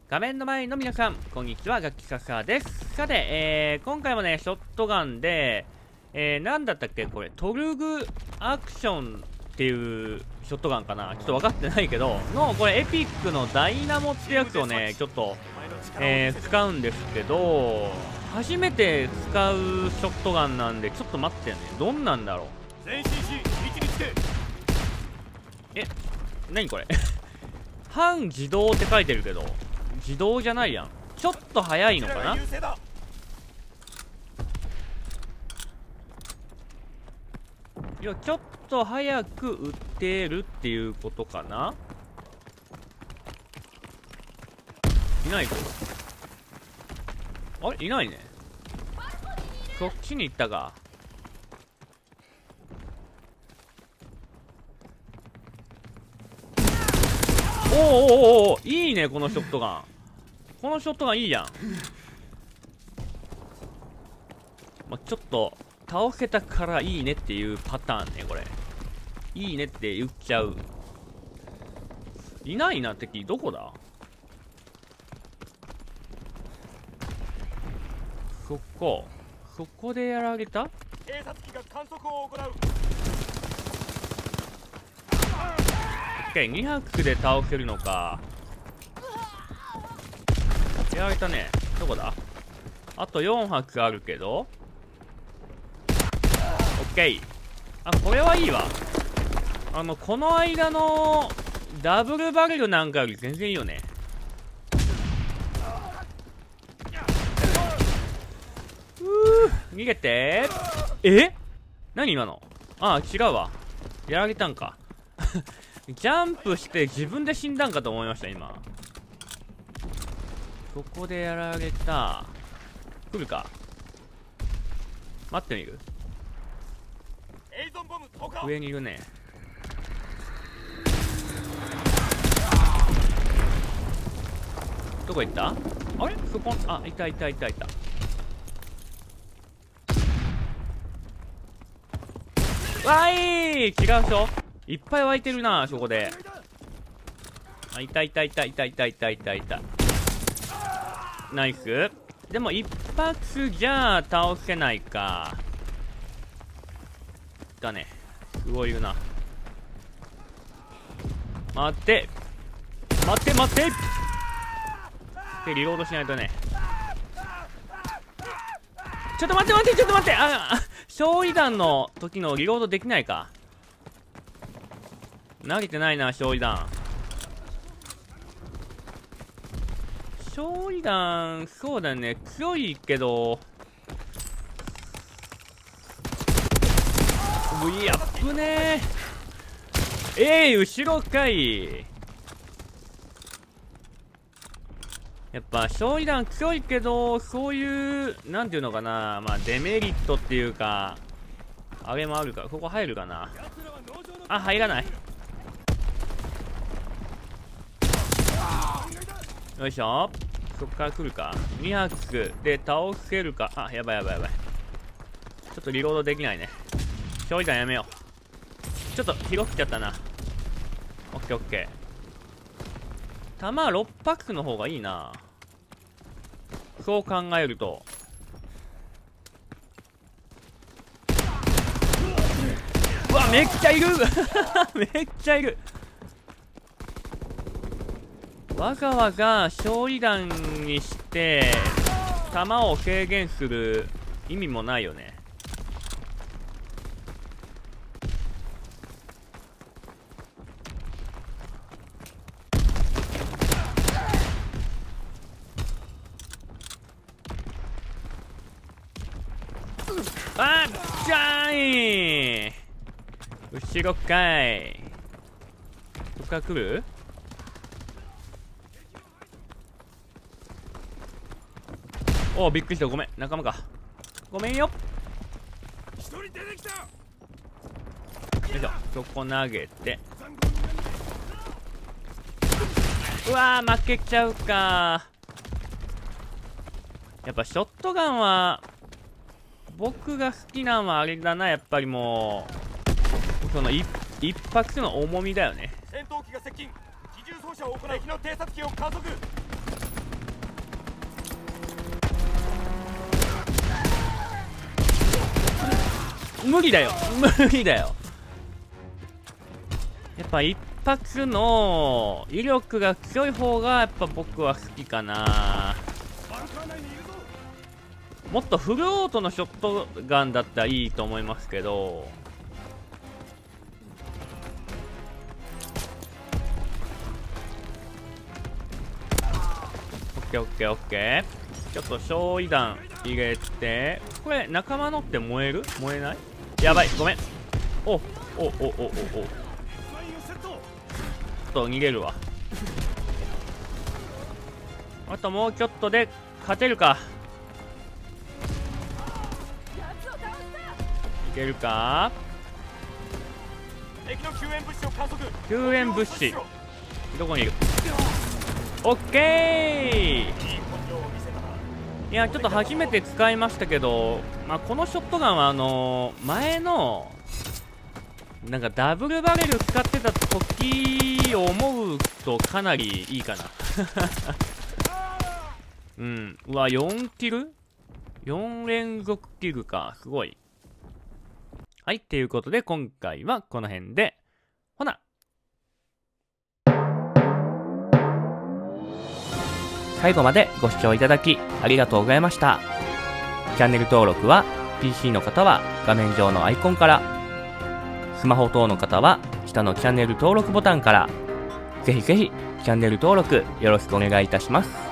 画面の前の皆さん、こんにちは、ガッキカカです。さて、今回もね、ショットガンで、なんだったっけこれ、トルグアクションっていうショットガンかな、ちょっと分かってないけど、これエピックのダイナモってやつをね、ちょっと、使うんですけど、初めて使うショットガンなんで、ちょっと待ってね、どんなんだろう。何これ半自動って書いてるけど、自動じゃないやん。ちょっと早いのかな。いや、ちょっと早く撃てるっていうことかな。いないぞ。あれいないね。そっちに行ったか。おーおーおー、いいねこのショットガン。このショットガンいいやん。まあ、ちょっと倒せたからいいねっていうパターンね。これいいねって言っちゃう。いないな。敵どこだ。そこでやられた。 偵察機が観測を行う。 2発で倒せるのか。やられたね。どこだ。あと4発あるけど。オッケー。あ、これはいいわ。この間のダブルバレルなんかより全然いいよね。逃げて。何今の。あ、違うわ。やられたんか。ジャンプして自分で死んだんかと思いました今。ここでやられた。来るか。待ってみる。上にいるね。どこ行った。あれそこ。あ、いた。違う人いっぱい湧いてるな、そこで。あ、いた。ナイス。でも一発じゃ倒せないか。だね。すごいいるな。待ってで、リロードしないとね。ちょっと待って。焼夷弾の時のリロードできないか。投げてないな、焼夷弾。焼夷弾、そうだね、強いけど。やっぶねー。後ろかい。やっぱ焼夷弾強いけど、そういうなんていうのかな、まあデメリットっていうかあれもあるから。ここ入るかな。あ、入らない。よいしょ。そっから来るか。2発で倒せるか。あ、やばい。ちょっとリロードできないね。焼夷弾やめよう。ちょっと広くちゃったな。オッケー。弾6発の方がいいな。そう考えると。うわ、めっちゃいるわざわざ焼夷弾にして弾を軽減する意味もないよね。あっちゃーい。後ろかい。どっから来る。おお、びっくりした。ごめん、仲間か。ごめんよ。よいしょ。そこ投げて。うわー、負けちゃうか。やっぱショットガンは僕が好きなのはあれだな。やっぱりもうその一発の重みだよね。 戦闘機が接近。機銃操作を行い、敵の偵察機を加速。 無理だよ無理だよ。やっぱ一発の威力が強い方がやっぱ僕は好きかな。もっとフルオートのショットガンだったらいいと思いますけど。オッケーオッケーオッケー。ちょっと焼夷弾入れて、これ仲間のって燃える？燃えない？やばい、ごめん。おちょっと逃げるわ。あともうちょっとで勝てるか。いけるか。 敵の救援物資を観測。 救援物資どこにいる？オッケー。いやちょっと初めて使いましたけど、まあ、このショットガンは前のなんかダブルバレル使ってた時を思うとかなりいいかなうん。うわ4キル4連続キルか。すごい。はい、っていうことで今回はこの辺で。ほな。最後までご視聴いただきありがとうございました。チャンネル登録は PC の方は画面上のアイコンから、スマホ等の方は下のチャンネル登録ボタンから、ぜひぜひチャンネル登録よろしくお願いいたします。